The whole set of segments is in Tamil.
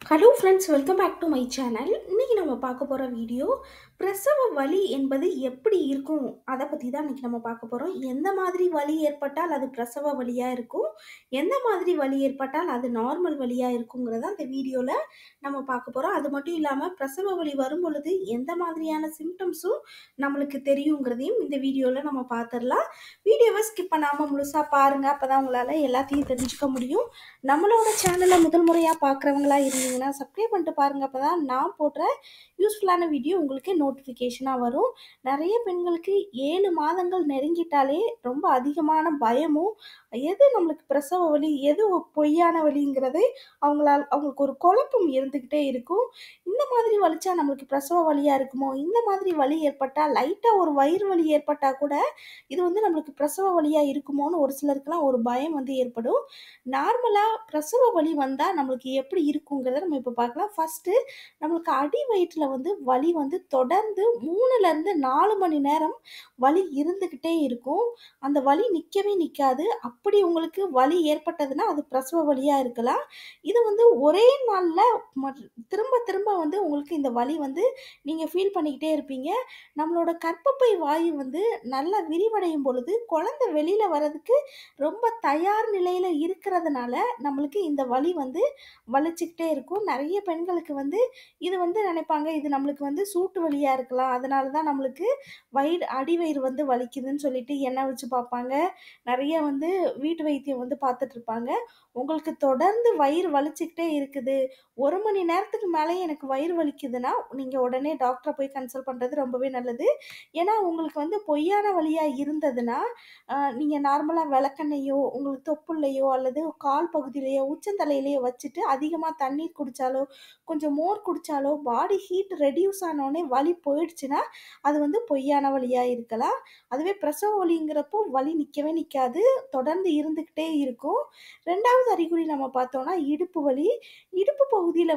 Hello friends, welcome back to my channel. இன்றைக்கி நம்ம பார்க்க போகிற வீடியோ பிரசவ வலி என்பது எப்படி இருக்கும் அதை பற்றி தான் இன்றைக்கி நம்ம பார்க்க போகிறோம். எந்த மாதிரி வலி ஏற்பட்டால் அது பிரசவ வலியாக இருக்கும், எந்த மாதிரி வலி ஏற்பட்டால் அது நார்மல் வலியாக இருக்குங்கிறத அந்த வீடியோவில் நம்ம பார்க்க போகிறோம். அது மட்டும் இல்லாமல் பிரசவ வலி வரும் பொழுது எந்த மாதிரியான சிம்டம்ஸும் நம்மளுக்கு தெரியுங்கிறதையும் இந்த வீடியோவில் நம்ம பார்த்துடலாம். வீடியோவை ஸ்கிப் பண்ணாமல் முழுசாக பாருங்கள், அப்போ தான் உங்களால் எல்லாத்தையும் தெரிஞ்சுக்க முடியும். நம்மளோட சேனலை முதல் முறையாக பார்க்குறவங்களா இருந்தீங்கன்னா சப்ஸ்கிரைப் பண்ணிட்டு பாருங்கள், அப்போ தான் நான் போடுற யூஸ்ஃபுல்லான வீடியோ உங்களுக்கு நோட்டிஃபிகேஷனாக வரும். நிறைய பெண்களுக்கு 7 மாதங்கள் நெருங்கிட்டாலே ரொம்ப அதிகமான பயமும், எது நம்மளுக்கு பிரசவ வலி எது பொய்யான வலிங்கிறது அவங்களுக்கு ஒரு குழப்பம் இருந்துக்கிட்டே இருக்கும். இந்த மாதிரி வலிச்சா நம்மளுக்கு பிரசவ வலியாக இருக்குமோ, இந்த மாதிரி வலி ஏற்பட்டால் லைட்டாக ஒரு வயிறு வலி ஏற்பட்டால் கூட இது நம்மளுக்கு பிரசவ வலியாக இருக்குமோன்னு ஒரு சிலருக்குலாம் ஒரு பயம் ஏற்படும். நார்மலாக பிரசவ வலி வந்தால் நம்மளுக்கு எப்படி இருக்குங்கிறத நம்ம இப்போ பார்க்கலாம். ஃபஸ்ட்டு நம்மளுக்கு அடி வயிற்றில் வலி தொடர்ந்து 3லேருந்து 4 மணி நேரம் வலி இருந்துக்கிட்டே இருக்கும். அந்த வலி நிற்கவே நிற்காது. அப்படி உங்களுக்கு வலி ஏற்பட்டதுன்னா அது பிரசவ வலியாக இருக்கலாம். இது ஒரே நாளில் திரும்ப திரும்ப உங்களுக்கு இந்த வலி நீங்கள் ஃபீல் பண்ணிக்கிட்டே இருப்பீங்க. நம்மளோட கர்ப்பப்பை வாயு நல்லா விரிவடையும் பொழுது குழந்தை வெளியில் வர்றதுக்கு ரொம்ப தயார் நிலையில் இருக்கிறதுனால நம்மளுக்கு இந்த வலி வலிச்சுக்கிட்டே இருக்கும். நிறைய பெண்களுக்கு இது நினைப்பாங்க, இது நம்மளுக்கு சூட்டு வலியாக இருக்கலாம், அதனால தான் நம்மளுக்கு அடி வயிறு வலிக்குதுன்னு சொல்லிட்டு எண்ணெய் வச்சு பார்ப்பாங்க. நிறைய வீட்டு வைத்தியம் பார்த்துட்டு இருப்பாங்க. உங்களுக்கு தொடர்ந்து வயிறு வலிச்சுக்கிட்டே இருக்குது, 1 மணி நேரத்துக்கு மேலே எனக்கு வயிறு வலிக்குதுன்னா நீங்கள் உடனே டாக்டரை போய் கன்சல்ட் பண்ணுறது ரொம்பவே நல்லது. ஏன்னா உங்களுக்கு பொய்யான வலியாக இருந்ததுன்னா நீங்கள் நார்மலாக விளக்கெண்ணையோ உங்களுக்கு தொப்புள்ளையோ அல்லது கால் பகுதியிலையோ உச்சந்தலையிலையோ வச்சுட்டு அதிகமாக தண்ணீர் குடித்தாலோ கொஞ்சம் மோர் குடித்தாலோ பாடி ஹீட் ரெடியூஸ் ஆனோடனே வலி போயிடுச்சுன்னா அது பொய்யான வலியாக இருக்கலாம். அதுவே பிரசவ வலிங்கிறப்போ வலி நிற்கவே நிற்காது, தொடர்ந்து இருந்துக்கிட்டே இருக்கும். 2வது அறிகுறி நம்ம பார்த்தோன்னா இடுப்பு வலி. இடுப்பு பகுதியில்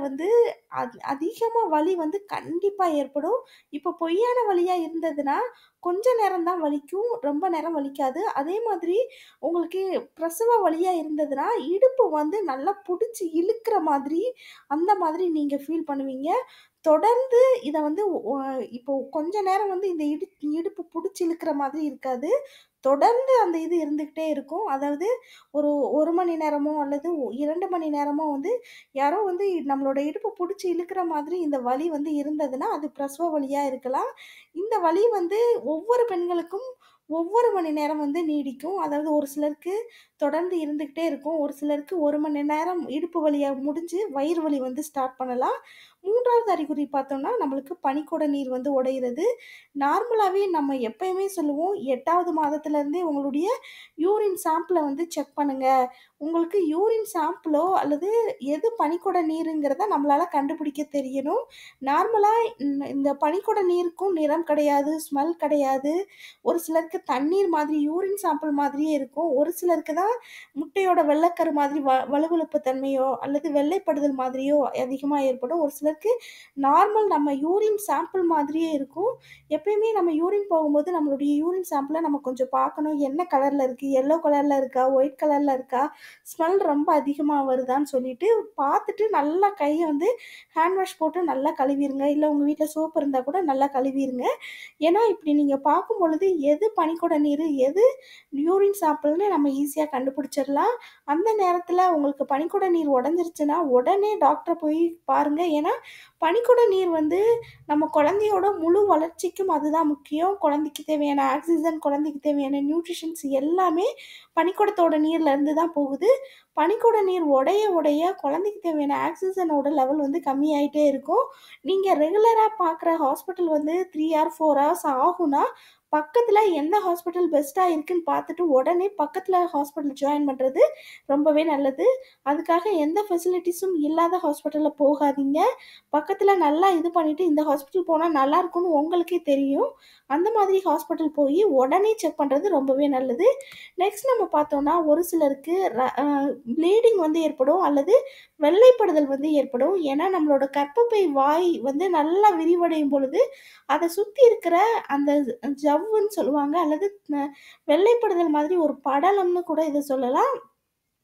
அதிகமாக வலி கண்டிப்பாக ஏற்படும். இப்போ பொய்யான வலியாக இருந்ததுன்னா கொஞ்ச நேரம் தான் வலிக்கும், ரொம்ப நேரம் வலிக்காது. அதே மாதிரி உங்களுக்கு பிரசவ வலியாக இருந்ததுன்னா இடுப்பு நல்லா பிடிச்சி இழுக்கிற மாதிரி அந்த மாதிரி நீங்கள் ஃபீல் பண்ணுவீங்க. தொடர்ந்து இதை இப்போ கொஞ்ச நேரம் இந்த இடுப்பு பிடிச்சி இழுக்கிற மாதிரி இருக்காது, தொடர்ந்து அந்த இது இருந்துக்கிட்டே இருக்கும். அதாவது ஒரு 1 மணி நேரமோ அல்லது 2 மணி நேரமோ யாரோ நம்மளோட இடுப்பு பிடிச்சி இழுக்கிற மாதிரி இந்த வலி இருந்ததுன்னா அது பிரசவ வலியாக இருக்கலாம். இந்த வலி ஒவ்வொரு பெண்களுக்கும் ஒவ்வொரு மணி நேரம் நீடிக்கும். அதாவது ஒரு சிலருக்கு தொடர்ந்து இருந்துக்கிட்டே இருக்கும், ஒரு சிலருக்கு 1 மணி நேரம் இடுப்பு வலியாக முடிஞ்சு வயிறு வலி ஸ்டார்ட் பண்ணலாம். 3வது அறிகுறி பார்த்தோம்னா நம்மளுக்கு பனிக்குட நீர் உடையிறது. நார்மலாகவே நம்ம எப்பயுமே சொல்லுவோம், 8வது மாதத்துலேருந்தே உங்களுடைய யூரின் சாம்பிளை செக் பண்ணுங்கள். உங்களுக்கு யூரின் சாம்பிளோ அல்லது எது பனிக்குட நீருங்கிறத நம்மளால் கண்டுபிடிக்க தெரியணும். நார்மலாக இந்த பனிக்குட நீருக்கும் நிறம் கிடையாது, ஸ்மெல் கிடையாது. ஒரு சிலருக்கு தண்ணீர் மாதிரி யூரின் சாம்பிள் மாதிரியே இருக்கும். ஒரு சிலருக்கு தான் முட்டையோட வெள்ளைக்கரு மாதிரி வழுவழுப்பு தன்மையோ அல்லது வெள்ளைப்படுதல் மாதிரியோ அதிகமாக ஏற்படும். ஒரு சிலருக்கு நார்மல் நம்ம யூரின் சாம்பிள் மாதிரியே இருக்கும். எப்பயுமே நம்ம யூரின் போகும்போது நம்மளுடைய யூரின் சாம்பிளை நம்ம கொஞ்சம் பார்க்கணும், என்ன கலரில் இருக்குது, எல்லோ கலரில் இருக்கா, ஒயிட் கலரில் இருக்கா, ஸ்மெல் ரொம்ப அதிகமாக வருதான்னு சொல்லிட்டு பார்த்துட்டு நல்லா கையை ஹேண்ட் வாஷ் போட்டு நல்லா கழுவிடுங்க. இல்லை உங்கள் வீட்டில் சோப்பு இருந்தால் கூட நல்லா கழுவிடுங்க. ஏன்னா இப்படி நீங்கள் பார்க்கும் பொழுது எது பனிக்குட நீர் எது யூரின் சாம்பிள்னு நம்ம ஈஸியாக கண்டுபிடிச்சிடலாம். அந்த நேரத்தில் உங்களுக்கு பனிக்குட நீர் உடஞ்சிருச்சுன்னா உடனே டாக்டரை போய் பாருங்கள். ஏன்னா பனிக்குட நீர் நம்ம குழந்தையோட முழு வளர்ச்சிக்கும் அதுதான் முக்கியம். குழந்தைக்கு தேவையான ஆக்சிஜன், குழந்தைக்கு தேவையான நியூட்ரிஷன்ஸ் எல்லாமே பனிக்குடத்தோட நீர்லேருந்து தான் போகுது. பனிக்குட நீர் உடைய உடைய குழந்தைக்கு தேவையான ஆக்சிஜனோட லெவல் கம்மியாயிட்டே இருக்கும். நீங்கள் ரெகுலராக பார்க்குற ஹாஸ்பிட்டல் 3 hour 4 hours ஆகும்னா பக்கத்தில் எந்த ஹாஸ்பிட்டல் பெஸ்ட்டாக இருக்குன்னு பார்த்துட்டு உடனே பக்கத்தில் ஹாஸ்பிட்டல் ஜாயின் பண்ணுறது ரொம்பவே நல்லது. அதுக்காக எந்த ஃபெசிலிட்டிஸும் இல்லாத ஹாஸ்பிட்டலில் போகாதீங்க. பக்கத்தில் நல்லா இது பண்ணிவிட்டு இந்த ஹாஸ்பிட்டல் போனால் நல்லா இருக்கும்னு உங்களுக்கே தெரியும், அந்த மாதிரி ஹாஸ்பிட்டல் போய் உடனே செக் பண்ணுறது ரொம்பவே நல்லது. நெக்ஸ்ட் நம்ம பார்த்தோன்னா ஒரு சிலருக்கு ப்ளீடிங் ஏற்படும் அல்லது வெள்ளைப்படுதல் ஏற்படும். ஏன்னா நம்மளோட கர்ப்பப்பை வாய் நல்லா விரிவடையும் பொழுது அதை சுற்றி இருக்கிற அந்த ஜவ்வுன்னு சொல்லுவாங்க அல்லது வெள்ளைப்படுதல் மாதிரி ஒரு படலம்னு கூட இதை சொல்லலாம்.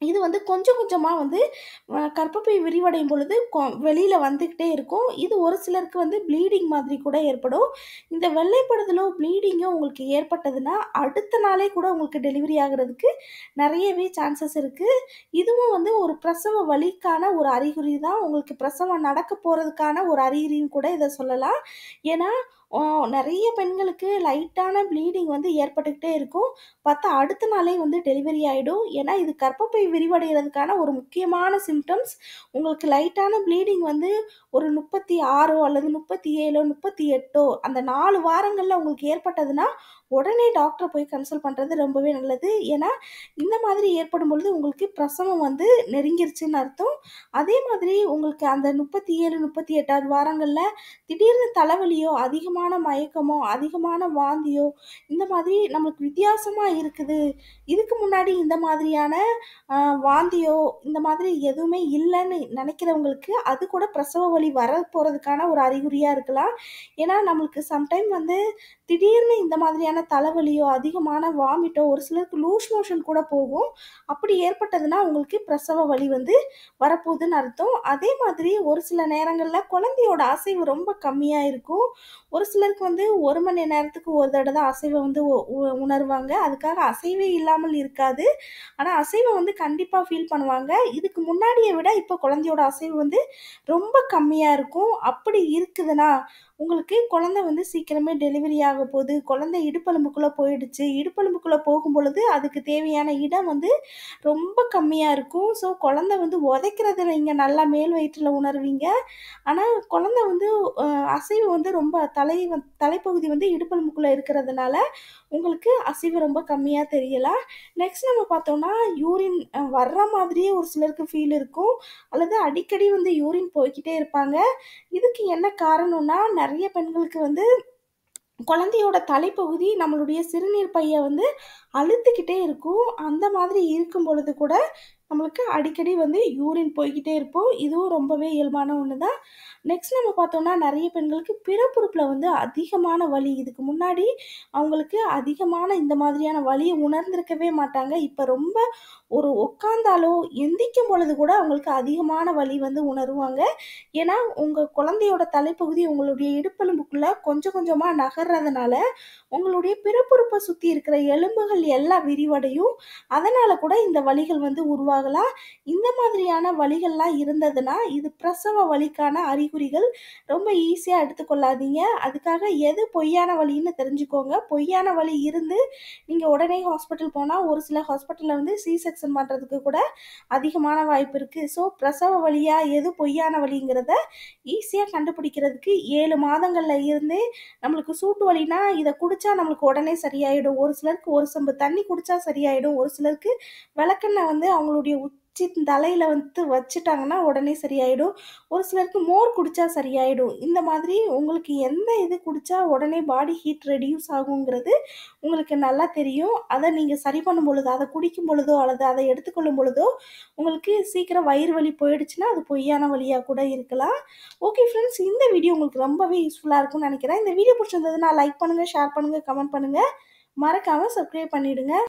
இது வந்து கொஞ்சம் கொஞ்சமா வந்து கர்ப்பப்பை விரிவடையும் பொழுது வெளியில வந்துக்கிட்டே இருக்கும். இது ஒரு சிலருக்கு வந்து ப்ளீடிங் மாதிரி கூட ஏற்படும். இந்த வெள்ளைப்படுதலோ, ப்ளீடிங்கோ உங்களுக்கு ஏற்பட்டதுன்னா, அடுத்த நாளே கூட உங்களுக்கு டெலிவரி ஆகுறதுக்கு நெறையவே சான்சஸ் இருக்கு. இதுவும் வந்து ஒரு பிரசவ வலிக்கான ஒரு அறிகுறி தான். உங்களுக்கு பிரசவம் நடக்க போறதுக்கான ஒரு அறிகுறின்னு கூட இத சொல்லலாம். ஏன்னா, அ நெறைய பெண்களுக்கு லைட்டான ப்ளீடிங் வந்து ஏற்பட்டுக்கிட்டே இருக்கும். பார்த்தா அடுத்த நாளே வந்து டெலிவரி ஆயிடும். ஏன்னா, இது கர்ப்பப்பை விரிவடைறதுக்கான ஒரு முக்கியமான சிம்ப்டம்ஸ். உங்களுக்கு லைட்டான ப்ளீடிங் வந்து ஒரு 36 அல்லது 37 38 அந்த 4 வாரங்கள்ல உங்களுக்கு ஏற்பட்டதுன்னா, உடனே டாக்டர போய் கன்சல்ட் பண்றது ரொம்பவே நல்லது. ஏன்னா, இந்த மாதிரி ஏற்படும் பொழுது உங்களுக்கு பிரசவம் வந்து நெருங்கிருச்சுன்னு அர்த்தம். அதே மாதிரி உங்களுக்கு அந்த 37, 38வது வாரங்கள்ல திடீர்னு தலைவலியோ, அதிகமான மயக்கமோ, அதிகமான வாந்தியோ, இந்த மாதிரி நமக்கு வித்தியாசமா இருக்குது. இதுக்கு முன்னாடி இந்த மாதிரியான அ வாந்தியோ, இந்த மாதிரி எதுவுமே இல்லன்னு நெனைக்கிறவங்களுக்கு, அது கூட பிரசவ வலி வரப்போறதுக்கான ஒரு அறிகுறியா இருக்கலாம். ஏன்னா, நம்மளுக்கு சம்டைம் வந்து திடீர்னு இந்த மாதிரியான தலைவலியோ, அதிகமான வாமிட்டோ, ஒரு சிலருக்கு லூஸ் மோஷன் கூட போகும். அப்படி ஏற்பட்டதுன்னா, உங்களுக்கு பிரசவ வலி வந்து வரப்போகுதுன்னு அர்த்தம். அதே மாதிரி ஒரு சில நேரங்கள்ல குழந்தையோட அசைவு ரொம்ப கம்மியா இருக்கும். ஒரு சிலருக்கு வந்து 1 மணி நேரத்துக்கு ஒரு தடவ தான் அசைவ வந்து உ உ உணருவாங்க. அதுக்காக அசைவே இல்லாமல் இருக்காது. ஆனா, அசைவ வந்து கண்டிப்பா ஃபீல் பண்ணுவாங்க. இதுக்கு முன்னாடிய விட இப்ப குழந்தையோட அசைவு வந்து ரொம்ப கம்மியா இருக்கும். அப்படி இருக்குதுன்னா, உங்களுக்கு குழந்தை வந்து சீக்கிரமே டெலிவரி ஆகப்போது. குழந்தை இடுப்பெலும்புக்குள்ள போயிடுச்சு. இடுப்பெலும்புக்குள்ள போகும்பொழுது, அதுக்கு தேவையான இடம் வந்து ரொம்ப கம்மியா இருக்கும். ஸோ, குழந்தை வந்து உதைக்கிறத நீங்க நல்லா மேல் வயிற்றுல உணர்வீங்க. ஆனா, குழந்தை வந்து அ அசைவு வந்து ரொம்ப தலைப்பகுதி வந்து இடுப்பெலும்புக்குள்ள இருக்கிறதுனால, உங்களுக்கு அசைவு ரொம்ப கம்மியா தெரியலாம். நெக்ஸ்ட் நம்ம பார்த்தோம்னா, யூரின் வர்ற மாதிரியே ஒரு சிலருக்கு ஃபீல் இருக்கும். அல்லது அடிக்கடி வந்து யூரின் போய்க்கிட்டே இருப்பாங்க. இதுக்கு என்ன காரணம்னா, நெறைய பெண்களுக்கு வந்து குழந்தையோட தலைப்பகுதி நம்மளுடைய சிறுநீர் பைய வந்து அழுத்திக்கிட்டே இருக்கும். அந்த மாதிரி இருக்கும் பொழுது கூட, நம்மளுக்கு அடிக்கடி வந்து யூரின் போய்க்கிட்டே இருக்கும். இதுவும் ரொம்பவே இயல்பான ஒண்ணு தான். நெக்ஸ்ட் நம்ம பார்த்தோம்னா, நெறைய பெண்களுக்கு பிறப்புறுப்புல வந்து அதிகமான வலி. இதுக்கு முன்னாடி அவங்களுக்கு அதிகமான இந்த மாதிரியான வலிய உணர்ந்திருக்கவே மாட்டாங்க. இப்ப ரொம்ப ஒரு உட்கார்ந்தாலோ, எந்திரிக்கும் பொழுது கூட அவங்களுக்கு அதிகமான வலி வந்து உணருவாங்க. ஏன்னா, உங்க குழந்தையோட தலைப்பகுதி உங்களுடைய இடுப்பெலும்புக்குள்ள கொஞ்சம் கொஞ்சமா நகர்றதுனால, உங்களுடைய பிறப்புறுப்ப சுத்தி இருக்கிற எலும்புகள் எல்லாம் விரிவடையும். அதனால கூட இந்த வலிகள் வந்து உருவாகலாம். இந்த மாதிரியான வலிகள்லாம் இருந்ததுன்னா, இது பிரசவ வலிக்கான அறிகுறிகள். ரொம்ப ஈஸியா எடுத்துக்கொள்ளாதீங்க. அதுக்காக எது பொய்யான வலின்னு தெரிஞ்சுக்கோங்க. பொய்யான வலி இருந்து, நீங்க உடனே ஹாஸ்பிட்டல் போனா, ஒரு சில ஹாஸ்பிட்டல்ல வந்து சி செக்ஷன் பண்றதுக்கு கூட அதிகமான வாய்ப்பு இருக்கு. ஸோ, பிரசவ வலியா, எது பொய்யான வலிங்கிறத ஈஸியா கண்டுபிடிக்கிறதுக்கு 7 மாதங்கள்ல இருந்தே நம்மளுக்கு சூட்டு வலினா, இத குடிச்சா நம்மளுக்கு உடனே சரியாயிடும். ஒரு சிலருக்கு ஒரு சொம்பு தண்ணி குடிச்சா சரியாயிடும். ஒரு சிலருக்கு விளக்கெண்ணெய் வந்து அவங்களுடைய உச்சி தலையில வந்து வச்சுட்டாங்கன்னா உடனே சரியாயிடும். ஒரு சிலருக்கு மோர் குடிச்சா சரியாயிடும். இந்த மாதிரி உங்களுக்கு எந்த இது குடிச்சா உடனே பாடி ஹீட் ரெடியூஸ் ஆகுங்கிறது உங்களுக்கு நல்லா தெரியும். அத நீங்க சரி பண்ணும் பொழுது, அத குடிக்கும் பொழுதோ அல்லது அத எடுத்துக்கொள்ளும் பொழுதோ, உங்களுக்கு சீக்கிரம் வயிறு வலி போயிடுச்சுன்னா, அது பொய்யான வலியா கூட இருக்கலாம். ஓகே ஃப்ரெண்ட்ஸ், இந்த வீடியோ உங்களுக்கு ரொம்பவே யூஸ்ஃபுல்லா இருக்கும்னு நெனைக்கிறேன். இந்த வீடியோ பிடிச்சிருந்ததுன்னா லைக் பண்ணுங்க, ஷேர் பண்ணுங்க, கமெண்ட் பண்ணுங்க. மறக்காம சப்ஸ்கிரைப் பண்ணிடுங்க.